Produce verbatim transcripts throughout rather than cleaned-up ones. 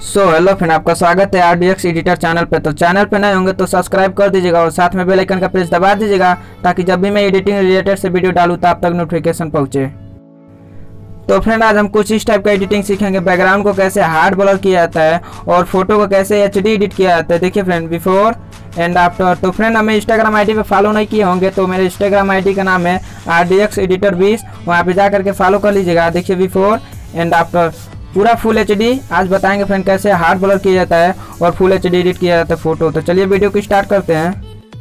So hello friend, आपका स्वागत है आरडीएक्स एडिटर चैनल पे। तो चैनल पे नए होंगे तो सब्सक्राइब कर दीजिएगा और साथ में बेल आइकन का प्रेस दबा दीजिएगा ताकि जब भी मैं एडिटिंग रिलेटेड से वीडियो डालूँ तो आप तक नोटिफिकेशन पहुँचे। तो फ्रेंड, आज हम कुछ इस टाइप का एडिटिंग सीखेंगे। बैकग्राउंड को कैसे हार्ड ब्लर किया जाता है और फोटो को कैसे एच डी एडिट किया जाता है। देखिए फ्रेंड, बिफोर एंड आफ्टर। तो फ्रेंड, हमें इंस्टाग्राम आईडी पे फॉलो नहीं किए होंगे तो मेरे इंस्टाग्राम आईडी का नाम है आरडीएक्स एडिटर बीस, वहाँ पे जा करके फॉलो कर लीजिएगा। देखिए बिफोर एंड आफ्टर पूरा फुल एचडी आज बताएंगे फ्रेंड कैसे हार्ड ब्लर किया जाता है और फुल एचडी एडिट किया जाता है फोटो। तो चलिए वीडियो को स्टार्ट करते हैं।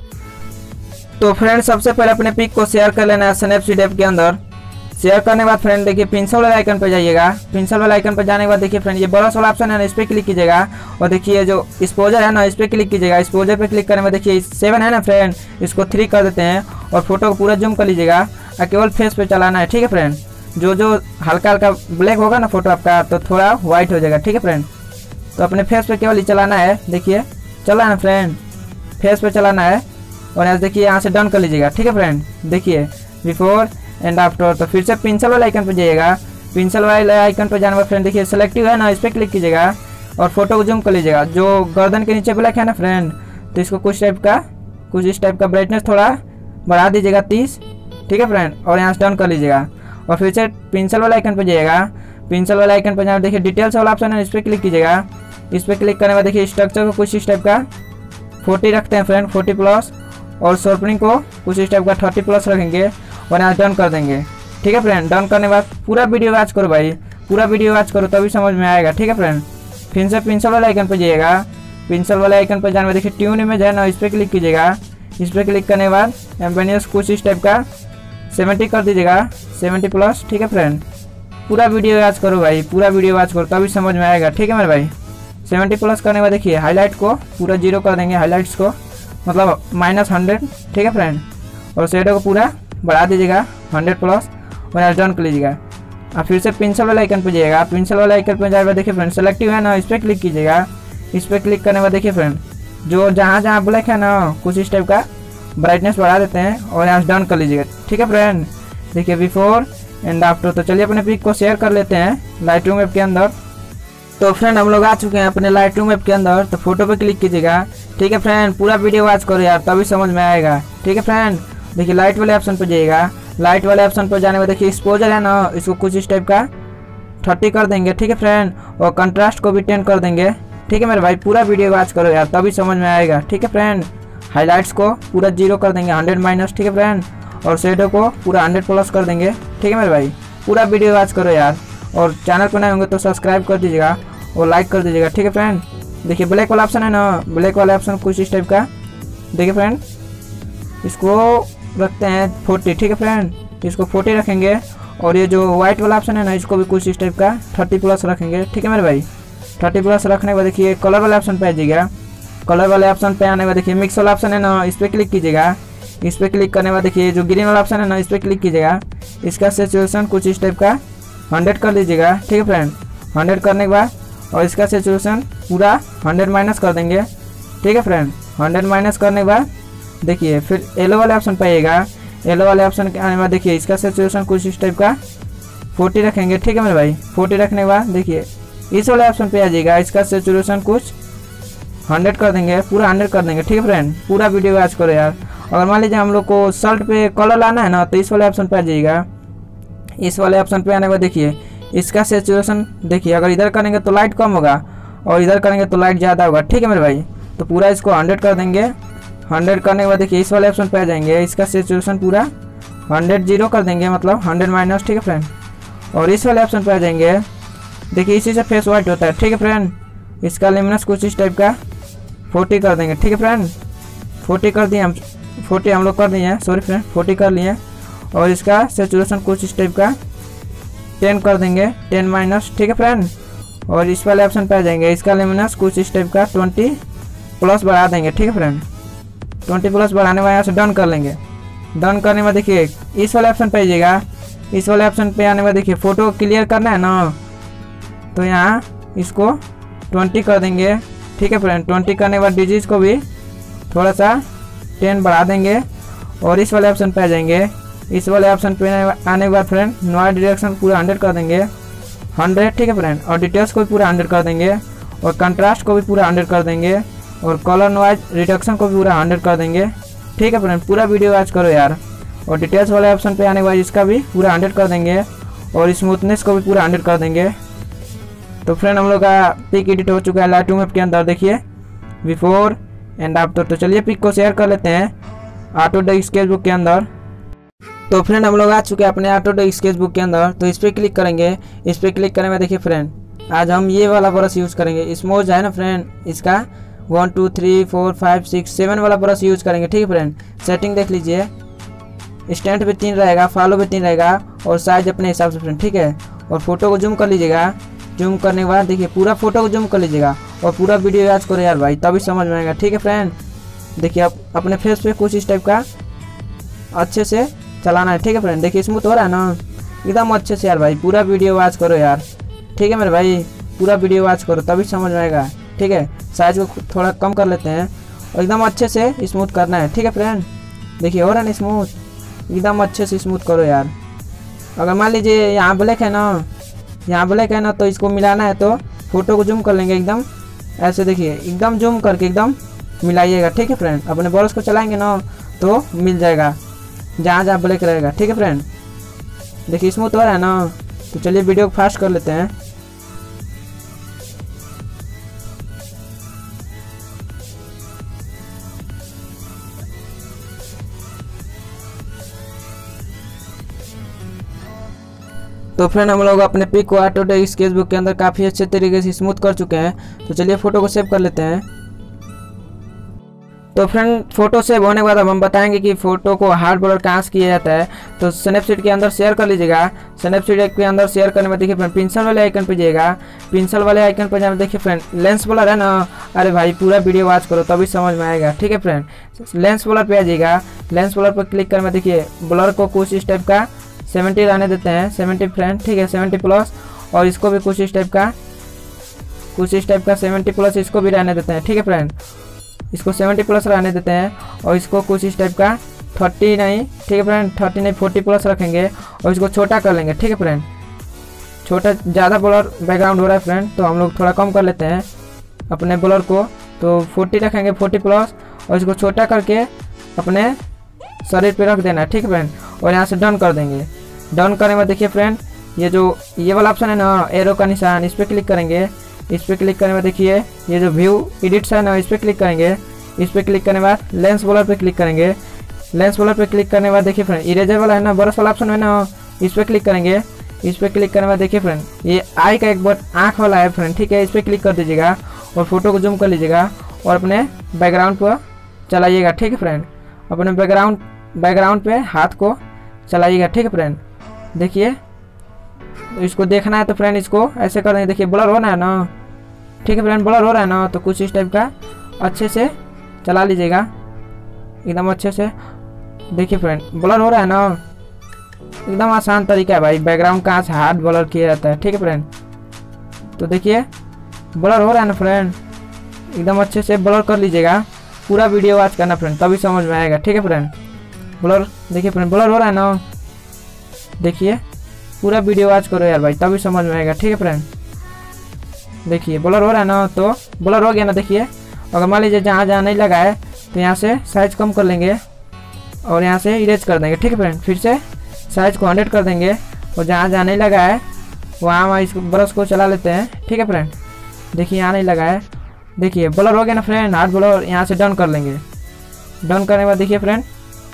तो फ्रेंड, सबसे पहले अपने पिक को शेयर कर लेना है स्नैपसीड ऐप के अंदर। शेयर करने के बाद फ्रेंड देखिए पेंसिल वाले आइकन पर जाइएगा। पेंसिल वाले आइकन पर जाने के बाद देखिए फ्रेंड ये ब्रश वाला ऑप्शन है ना, इस पर क्लिक कीजिएगा और देखिए जो एक्सपोजर है ना, इस पर क्लिक कीजिएगा। एक्सपोजर पे क्लिक करने में देखिए सेवन है ना फ्रेंड, इसको थ्री कर देते हैं और फोटो को पूरा जूम कर लीजिएगा और केवल फेस पे चलाना है। ठीक है फ्रेंड, जो जो हल्का हल्का ब्लैक होगा ना फोटो आपका तो थोड़ा व्हाइट हो जाएगा। ठीक है फ्रेंड, तो अपने फेस पे केवल ही चलाना है। देखिए चला है फ्रेंड, फेस पे चलाना है और यहाँ देखिए यहाँ से डन कर लीजिएगा। ठीक है फ्रेंड, देखिए बिफोर एंड आफ्टर। तो फिर से पेंसिल वाले आइकन पर जाइएगा। पेंसिल वाले आइकन पर जाने के बाद फ्रेंड देखिए सेलेक्टिव है ना, इस पर क्लिक कीजिएगा और फोटो को जूम कर लीजिएगा। जो गर्दन के नीचे ब्लैक है ना फ्रेंड, तो इसको कुछ टाइप का कुछ इस टाइप का ब्राइटनेस थोड़ा बढ़ा दीजिएगा तीस। ठीक है फ्रेंड, और यहाँ से डन कर लीजिएगा और फिर से पेंसिल वाले आइकन पर जाइएगा। पेंसिल वाले आइकन पर जाना देखिए डिटेल्स वाला ऑप्शन है, इस पर क्लिक कीजिएगा। इस पर क्लिक करने के बाद देखिए स्ट्रक्चर को कुछ इस टाइप का फोर्टी रखते हैं फ्रेंड, फोर्टी प्लस, और शॉर्पनिंग को कुछ इस टाइप का थर्टी प्लस रखेंगे और यहाँ डन कर देंगे। ठीक है फ्रेंड, डन करने के बाद पूरा वीडियो वॉच करो भाई, पूरा वीडियो वॉच करो तभी समझ में आएगा। ठीक है फ्रेंड, फिर से पेंसिल वाले आइकन पर जाइएगा। पेंसिल वाले आइकन पर जाने में देखिए ट्यून इमेज है ना, इस पर क्लिक कीजिएगा। इस पर क्लिक करने के बाद एम्बेनियस कुछ इस टाइप का सेवेंटी कर दीजिएगा, सेवेंटी प्लस। ठीक है फ्रेंड, पूरा वीडियो वॉच करो भाई, पूरा वीडियो वॉच करो तभी समझ में आएगा। ठीक है मेरे भाई, सेवेंटी प्लस करने के बाद देखिए हाईलाइट को पूरा जीरो कर देंगे, हाईलाइट्स को मतलब माइनस हंड्रेड। ठीक है फ्रेंड, और शेडो को पूरा बढ़ा दीजिएगा हंड्रेड प्लस और यहाँ डन कर लीजिएगा। और फिर से पेंसिल वाले आइकन पर जाइएगा। पेंसिल वाले आइकन पर जाए देखिए फ्रेंड सेलेक्टिव है ना, इस पर क्लिक कीजिएगा। इस पर क्लिक करने के बाद देखिए फ्रेंड जो जहाँ जहाँ ब्लैक है ना कुछ इस टाइप का ब्राइटनेस बढ़ा देते हैं और यहाँ डन कर लीजिएगा। ठीक है फ्रेंड, देखिए बिफोर एंड आफ्टर। तो चलिए अपने पिक को शेयर कर लेते हैं लाइटरूम ऐप के अंदर। तो फ्रेंड हम लोग आ चुके हैं अपने लाइटरूम ऐप के अंदर। तो फोटो पे क्लिक कीजिएगा। ठीक है फ्रेंड, पूरा वीडियो वॉच करो यार तभी समझ में आएगा। ठीक है फ्रेंड, देखिए लाइट वाले ऑप्शन पर जाइएगा। लाइट वाले ऑप्शन पर जाने में देखिए एक्सपोजर है ना, इसको कुछ इस टाइप का थर्टी कर देंगे। ठीक है फ्रेंड, और कंट्रास्ट को भी टेन कर देंगे। ठीक है मेरे भाई, पूरा वीडियो वॉच करो यार तभी समझ में आएगा। ठीक है फ्रेंड, हाईलाइट्स को पूरा जीरो कर देंगे, हंड्रेड माइनस। ठीक है फ्रेंड, और शेडो को पूरा हंड्रेड प्लस कर देंगे। ठीक है मेरे भाई, पूरा वीडियो वॉच करो यार, और चैनल पर नए होंगे तो सब्सक्राइब कर दीजिएगा और लाइक कर दीजिएगा। ठीक है फ्रेंड, देखिए ब्लैक वाला ऑप्शन है ना, ब्लैक वाला ऑप्शन कुछ इस टाइप का देखिए फ्रेंड, इसको रखते हैं फोर्टी। ठीक है फ्रेंड, इसको फोर्टी रखेंगे और ये जो व्हाइट वाला ऑप्शन है ना इसको भी कुछ इस टाइप का थर्टी प्लस रखेंगे। ठीक है मेरे भाई, थर्टी प्लस रखने के बाद देखिए कलर वाले ऑप्शन पे आ जाइएगा। कलर वाले ऑप्शन पे आने के बाद देखिए मिक्स वाला ऑप्शन है ना, इस पर क्लिक कीजिएगा। इस पर क्लिक करने के बाद देखिए जो ग्रीन वाला ऑप्शन है ना, इस पर क्लिक कीजिएगा। इसका सेचुरेशन कुछ इस टाइप का हंड्रेड कर लीजिएगा। ठीक है फ्रेंड, हंड्रेड करने के बाद और इसका सेचुरेशन पूरा हंड्रेड माइनस कर देंगे। ठीक है फ्रेंड, हंड्रेड माइनस करने के बाद देखिए फिर येलो वाले ऑप्शन पे आइएगा। येलो वाले ऑप्शन के आने के बाद देखिए इसका सेचुरेशन कुछ इस टाइप का फोर्टी रखेंगे। ठीक है मेरे भाई, फोर्टी रखने के बाद देखिए इस वाले ऑप्शन पे आ जाइएगा। इसका सेचुरेशन कुछ हंड्रेड कर देंगे, पूरा हंड्रेड कर देंगे। ठीक है फ्रेंड, पूरा वीडियो वॉच करो यार। अगर मान लीजिए हम लोग को शर्ट पे कलर लाना है ना तो इस वाले ऑप्शन पे आ जाइएगा। इस वाले ऑप्शन पे आने के बाद देखिए इसका सेचुरेशन देखिए, अगर इधर करेंगे तो लाइट कम होगा और इधर करेंगे तो लाइट ज़्यादा होगा। ठीक है मेरे भाई, तो पूरा इसको हंड्रेड कर देंगे। हंड्रेड करने के बाद देखिए इस वाले ऑप्शन पे आ जाएंगे। इसका सेचुरेशन पूरा हंड्रेड जीरो कर देंगे, मतलब हंड्रेड माइनस। ठीक है फ्रेंड, और इस वाले ऑप्शन पे आ जाएंगे। देखिए इसी से फेस वाइट होता है। ठीक है फ्रेंड, इसका लिमिनेंस कुछ इस टाइप का फोर्टी कर देंगे। ठीक है फ्रेंड, फोर्टी कर दिए हम, फोर्टी हम लोग कर दिए हैं, सॉरी फ्रेंड, फोर्टी कर लिए। और इसका सेचुरेशन कुछ इस टाइप का टेन कर देंगे, टेन माइनस। ठीक है फ्रेंड, और इस वाले ऑप्शन पे आ जाएंगे। इसका लिमिनेंस कुछ इस टाइप का ट्वेंटी प्लस बढ़ा देंगे। ठीक है फ्रेंड, ट्वेंटी प्लस बढ़ाने वाले यहाँ से डन कर लेंगे। डन करने में देखिए इस वाले ऑप्शन पे आइएगा। इस वाले ऑप्शन पे आने में देखिए फ़ोटो क्लियर करना है ना, तो यहाँ इसको ट्वेंटी कर देंगे। ठीक है फ्रेंड, ट्वेंटी करने के बाद डिजीज को भी थोड़ा सा टेन बढ़ा देंगे और इस वाले ऑप्शन पे आ जाएंगे। इस वाले ऑप्शन पे आने के बाद फ्रेंड नॉइज़ डिटेक्शन पूरा हंड्रेड कर देंगे, हंड्रेड। ठीक है फ्रेंड, और डिटेल्स को भी पूरा हंड्रेड कर देंगे और कंट्रास्ट को भी पूरा हंड्रेड कर देंगे और कलर नॉइज रिडक्शन को भी पूरा हंड्रेड कर देंगे। ठीक है फ्रेंड, पूरा वीडियो वॉच करो यार। और डिटेल्स वाले ऑप्शन पे आने के बाद इसका भी पूरा हंड्रेड कर देंगे और स्मूथनेस को भी पूरा हंड्रेड कर देंगे। तो फ्रेंड हम लोग का पिक एडिट हो चुका है लाइटरूम ऐप के अंदर, देखिए बिफोर एंड आफ्टर। तो चलिए पिक को शेयर कर लेते हैं ऑटोडेस्क स्केचबुक के अंदर। तो फ्रेंड हम लोग आ चुके हैं अपने ऑटोडेस्क स्केचबुक के अंदर। तो इस पर क्लिक करेंगे। इस पर क्लिक करने में देखिए फ्रेंड आज हम ये वाला ब्रश यूज़ करेंगे, स्मोज है ना फ्रेंड, इसका one two three four five six seven वाला ब्रश यूज़ करेंगे। ठीक है फ्रेंड, सेटिंग देख लीजिए, स्टैंड पे तीन रहेगा, फॉलो पे तीन रहेगा और साइज अपने हिसाब से फ्रेंड। ठीक है, और फोटो को जूम कर लीजिएगा। जूम करने के बाद देखिए पूरा फोटो को जूम कर लीजिएगा और पूरा वीडियो याद करो यार भाई, तभी समझ में आएगा। ठीक है फ्रेंड, देखिए आप अपने फेस पे कुछ इस टाइप का अच्छे से चलाना है। ठीक है फ्रेंड, देखिए स्मूथ हो रहा है ना एकदम अच्छे से यार भाई, पूरा वीडियो वॉच करो यार। ठीक है मेरे भाई, पूरा वीडियो वॉच करो तभी समझ में आएगा। ठीक है, साइज को थोड़ा कम कर लेते हैं और एकदम अच्छे से स्मूथ करना है। ठीक है फ्रेंड, देखिए हो रहा है ना स्मूथ, एकदम अच्छे से स्मूथ करो यार। अगर मान लीजिए यहाँ ब्लैक है ना, यहाँ ब्लैक है ना, तो इसको मिलाना है तो फोटो को जूम कर लेंगे एकदम ऐसे, देखिए एकदम जूम करके एकदम मिलाइएगा। ठीक है फ्रेंड, अपने ब्रश को चलाएंगे ना तो मिल जाएगा जहाँ जहाँ ब्लैक रहेगा। ठीक है फ्रेंड, देखिए स्मूथ हो रहा है ना। तो चलिए वीडियो को फास्ट कर लेते हैं। तो फ्रेंड हम लोग अपने पिक को ऑटोडेस्क स्केचबुक के अंदर काफ़ी अच्छे तरीके से स्मूथ कर चुके हैं। तो चलिए फ़ोटो को सेव कर लेते हैं। तो फ्रेंड फोटो सेव होने के बाद अब हम बताएंगे कि फ़ोटो को हार्ड ब्लर कहाँ से किया जाता है। तो स्नैपसीड के अंदर शेयर कर लीजिएगा। स्नैपसीड के अंदर शेयर करने में देखिए फ्रेंड पिंसल वाले आइकन पे जाइएगा। पिंसल वाले आइकन पर जाने देखिए फ्रेंड लेंस ब्लर है ना, अरे भाई पूरा वीडियो वॉच करो तभी समझ में आएगा। ठीक है फ्रेंड, लेंस ब्लर पे आ जाइएगा। लेंस ब्लर पर क्लिक करने में देखिए ब्लर को कुछ इस टाइप का सेवेंटी रहने देते हैं, सेवेंटी फ्रेंड। ठीक है, सेवेंटी प्लस, और इसको भी कुछ इस टाइप का कुछ इस टाइप का सेवेंटी प्लस इसको भी रहने देते हैं। ठीक है फ्रेंड, इसको सेवेंटी प्लस रहने देते हैं और इसको कुछ इस टाइप का थर्टी नहीं, ठीक है फ्रेंड, थर्टी नहीं फोर्टी प्लस रखेंगे और इसको छोटा कर लेंगे। ठीक है फ्रेंड, छोटा ज़्यादा ब्लर बैकग्राउंड हो रहा है फ्रेंड, तो हम लोग थोड़ा कम कर लेते हैं अपने ब्लर को। तो फोर्टी रखेंगे, फोर्टी प्लस, और इसको छोटा करके अपने शरीर पे रख देना है। ठीक है फ्रेंड, और यहाँ से डन कर देंगे। डन करने में देखिए फ्रेंड ये जो ये वाला ऑप्शन है ना एरो का निशान, इस पर क्लिक करेंगे। इस पर क्लिक करने में देखिए ये जो व्यू एडिट्स है ना, इस पर क्लिक करेंगे। इस पर क्लिक करने के बाद लेंस ब्लर पे क्लिक करेंगे। लेंस ब्लर पे क्लिक करने के बाद देखिए फ्रेंड इरेजर वाला है ना, ब्रश वाला ऑप्शन है ना, इस पर क्लिक करेंगे। इस पर क्लिक करने के बाद देखिए फ्रेंड ये आई का एक बट आँख वाला है फ्रेंड। ठीक है, इस पर क्लिक कर दीजिएगा और फोटो को जूम कर लीजिएगा और अपने बैकग्राउंड पर चलाइएगा। ठीक है फ्रेंड, अपने बैकग्राउंड बैकग्राउंड पे हाथ को चलाइएगा। ठीक है फ्रेंड, देखिए तो इसको देखना है तो फ्रेंड इसको ऐसे कर देंगे। देखिए ब्लर हो रहा है ना, ठीक है फ्रेंड, ब्लर हो रहा है ना, तो कुछ इस टाइप का अच्छे से चला लीजिएगा एकदम अच्छे से। देखिए फ्रेंड ब्लर हो रहा है ना, एकदम आसान तरीका है भाई, बैकग्राउंड कहाँ से हार्ड ब्लर किया जाता है। ठीक है फ्रेंड, तो देखिए ब्लर हो रहा है ना फ्रेंड, एकदम अच्छे से ब्लर कर लीजिएगा। पूरा वीडियो वॉच करना फ्रेंड तभी समझ में आएगा। ठीक है फ्रेंड, ब्लर देखिए फ्रेंड ब्लर हो रहा है ना, देखिए पूरा वीडियो वॉच करो यार भाई तभी समझ में आएगा। ठीक है फ्रेंड, देखिए ब्लर हो रहा है ना, तो ब्लर हो गया ना। देखिए अगर मान लीजिए जहाँ जहाँ नहीं लगा है तो यहाँ से साइज कम कर लेंगे और यहाँ से इरेज कर देंगे। ठीक है फ्रेंड, फिर से साइज को हंड्रेड कर देंगे और जहाँ जहाँ नहीं लगा है वहाँ वहाँ इस ब्रश को चला लेते हैं। ठीक है फ्रेंड, देखिए यहाँ नहीं लगा है, देखिए ब्लर हो गया ना फ्रेंड, हार्ड ब्लर। यहाँ से डन कर लेंगे। डन करने के बाद देखिए फ्रेंड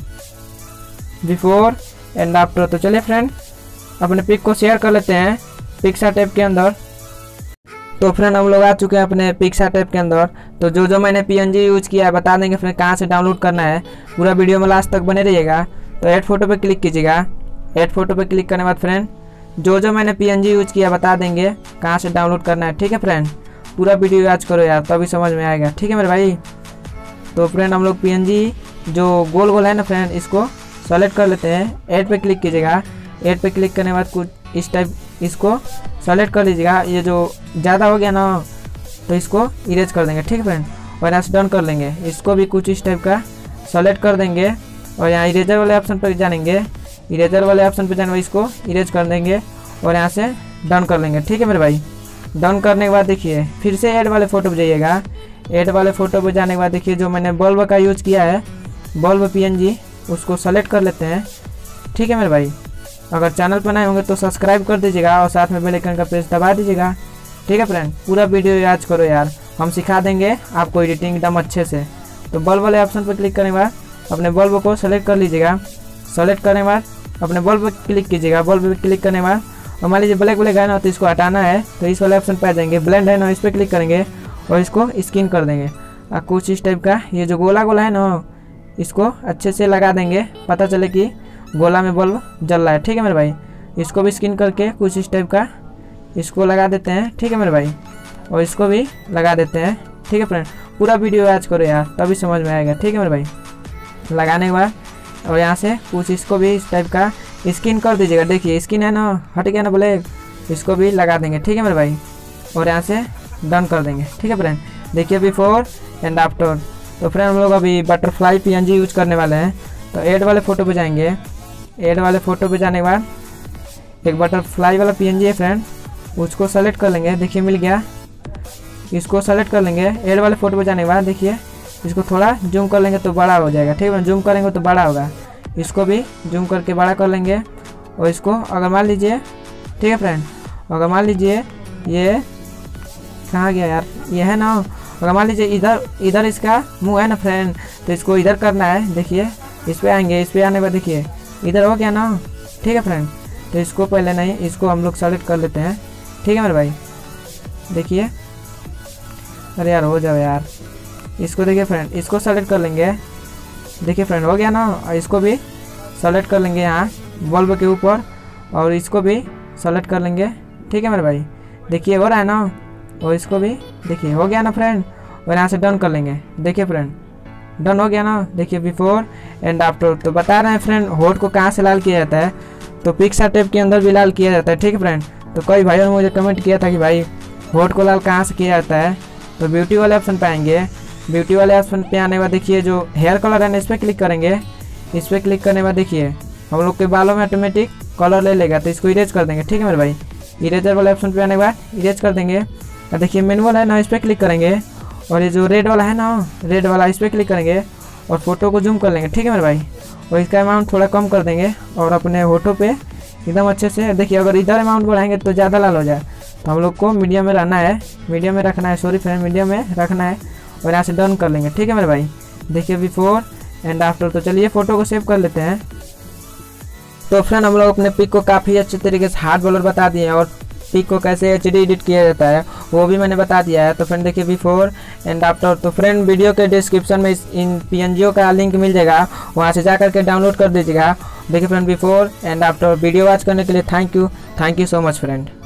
बिफोर एंड आफ्टर। तो चलिए फ्रेंड अपने पिक को शेयर कर लेते हैं पिक्सार्ट ऐप के अंदर। तो फ्रेंड हम लोग आ चुके हैं अपने पिक्सार्ट ऐप के अंदर। तो जो जो मैंने पीएनजी यूज़ किया है बता देंगे फ्रेंड कहाँ से डाउनलोड करना है। पूरा वीडियो में लास्ट तक बने रहिएगा। तो ऐड फोटो पे क्लिक कीजिएगा। ऐड फोटो पे क्लिक करने के बाद फ्रेंड जो जो मैंने पीएनजी यूज़ किया बता देंगे कहाँ से डाउनलोड करना है। ठीक है फ्रेंड, पूरा वीडियो याद करो यार तभी समझ में आएगा। ठीक है मेरे भाई, तो फ्रेंड हम लोग पीएनजी जो गोल गोल है ना फ्रेंड इसको सेलेक्ट कर लेते हैं। ऐड पे क्लिक कीजिएगा। ऐड पे क्लिक करने के बाद कुछ इस टाइप इसको सेलेक्ट कर लीजिएगा। ये जो ज़्यादा हो गया ना तो इसको इरेज कर देंगे। ठीक है फ्रेंड, और यहाँ से डन कर लेंगे। इसको भी कुछ इस टाइप का सेलेक्ट कर देंगे और यहाँ इरेजर वाले ऑप्शन पर जानेंगे। इरेजर वाले ऑप्शन पर जाने इसको इरेज कर देंगे और यहाँ से डन कर लेंगे। ठीक है मेरे भाई, डन करने के बाद देखिए फिर से ऐड वाले फ़ोटो पर जाइएगा। ऐड वाले फ़ोटो पर जाने के बाद देखिए जो मैंने बल्ब का यूज़ किया है, बल्ब पीएनजी, उसको सेलेक्ट कर लेते हैं। ठीक है मेरे भाई, अगर चैनल पर नए होंगे तो सब्सक्राइब कर दीजिएगा और साथ में बेल आइकन का प्रेस दबा दीजिएगा। ठीक है फ्रेंड, पूरा वीडियो याद करो यार, हम सिखा देंगे आपको एडिटिंग एकदम अच्छे से। तो बल्ब वाले ऑप्शन पर क्लिक करने के बाद अपने बल्ब को सेलेक्ट कर लीजिएगा। सेलेक्ट करने के बाद अपने बल्ब पर क्लिक कीजिएगा। बल्ब पर क्लिक करने के बाद और मान लीजिए ब्लैक ब्लैक है ना, तो इसको हटाना है तो इस वाले ऑप्शन पर आ जाएंगे। ब्लेंड है ना, इस पर क्लिक करेंगे और इसको स्किन कर देंगे। और कुछ इस टाइप का ये जो गोला गोला है ना, इसको अच्छे से लगा देंगे, पता चले कि गोला में बल्ब जल रहा है। ठीक है मेरे भाई, इसको भी स्किन करके कुछ इस टाइप का इसको लगा देते हैं। ठीक है मेरे भाई, और इसको भी लगा देते हैं। ठीक है फ्रेंड, पूरा वीडियो वॉच करो यार, तभी समझ में आएगा। ठीक है मेरे भाई, लगाने के बाद और यहाँ से कुछ इसको भी इस टाइप का स्किन कर दीजिएगा। देखिए स्किन है ना, हट गया ना ब्लैक, इसको भी लगा देंगे। ठीक है मेरे भाई, और यहाँ से डन कर देंगे। ठीक है फ्रेंड, देखिए बिफोर एंड आफ्टर। तो फ्रेंड हम लोग अभी बटरफ्लाई पीएनजी यूज करने वाले हैं। तो ऐड वाले फ़ोटो पे जाएंगे। ऐड वाले फ़ोटो पे जाने के बाद एक बटरफ्लाई वाला पीएनजी है फ्रेंड, उसको सेलेक्ट कर लेंगे। देखिए मिल गया, इसको सेलेक्ट कर लेंगे। ऐड वाले फ़ोटो पे जाने के बाद देखिए इसको थोड़ा जूम कर लेंगे तो बड़ा हो जाएगा। ठीक है, जूम करेंगे तो बड़ा होगा। इसको भी जूम करके बड़ा कर लेंगे। और इसको अगर मान लीजिए, ठीक है फ्रेंड, अगर मान लीजिए ये कहाँ गया यार, ये है ना, अगर मान लीजिए इधर इधर इसका मुंह है ना फ्रेंड, तो इसको इधर करना है। देखिए इस पर आएंगे, इस पर आने के बाद देखिए इधर हो गया ना। ठीक है फ्रेंड, तो इसको पहले नहीं, इसको हम लोग सेलेक्ट कर लेते हैं। ठीक है मेरे भाई, देखिए, अरे यार हो जाओ यार, इसको देखिए फ्रेंड, इसको सेलेक्ट कर लेंगे। देखिए फ्रेंड हो गया ना, और इसको भी सेलेक्ट कर लेंगे यहाँ बल्ब के ऊपर, और इसको भी सेलेक्ट कर लेंगे। ठीक है मेरे भाई, देखिए हो रहा है ना, और इसको भी देखिए हो गया ना फ्रेंड, और यहाँ से डन कर लेंगे। देखिए फ्रेंड डन हो गया ना, देखिए बिफोर एंड आफ्टर। तो बता रहे हैं फ्रेंड होठ को कहाँ से लाल किया जाता है, तो पिक्सा टेप के अंदर भी लाल किया जाता है। ठीक है फ्रेंड, तो कई भाइयों ने मुझे कमेंट किया था कि भाई होठ को लाल कहाँ से किया जाता है। तो ब्यूटी वाले ऑप्शन पे आएंगे। ब्यूटी वाले ऑप्शन पे आने के बाद देखिए जो हेयर कलर है ना, इस पर क्लिक करेंगे। इस पर क्लिक करने के बाद देखिए हम लोग के बालों में ऑटोमेटिक कलर ले लेगा, तो इसको इरेज कर देंगे। ठीक है मेरे भाई, इरेजर वाले ऑप्शन पे आने के बाद इरेज कर देंगे। और देखिए मैनुअल है ना, इस पर क्लिक करेंगे, और ये जो रेड वाला है ना, रेड वाला, इस पर क्लिक करेंगे और फोटो को जूम कर लेंगे। ठीक है मेरे भाई, और इसका अमाउंट थोड़ा कम कर देंगे और अपने होठों पे एकदम अच्छे से। देखिए अगर इधर अमाउंट बढ़ाएंगे तो ज़्यादा लाल हो जाए, तो हम लोग को मीडियम में रहना है, मीडियम में रखना है, सॉरी फ्रेंड, मीडियम में रखना है, और यहाँ से डन कर लेंगे। ठीक है मेरे भाई, देखिए बिफोर एंड आफ्टर। तो चलिए फ़ोटो को सेव कर लेते हैं। तो फ्रेंड हम लोग अपने पिक को काफ़ी अच्छे तरीके से हार्ड बॉलर बता दिए हैं, और पिक को कैसे एच डी एडिट किया जाता है वो भी मैंने बता दिया है। तो फ्रेंड देखिए बिफोर एंड आफ्टर। तो फ्रेंड वीडियो के डिस्क्रिप्शन में इन पीएनजीओ का लिंक मिल जाएगा, वहाँ से जा करके डाउनलोड कर दीजिएगा। देखिए friend before and after. Video watch करने के लिए thank you, thank you so much friend.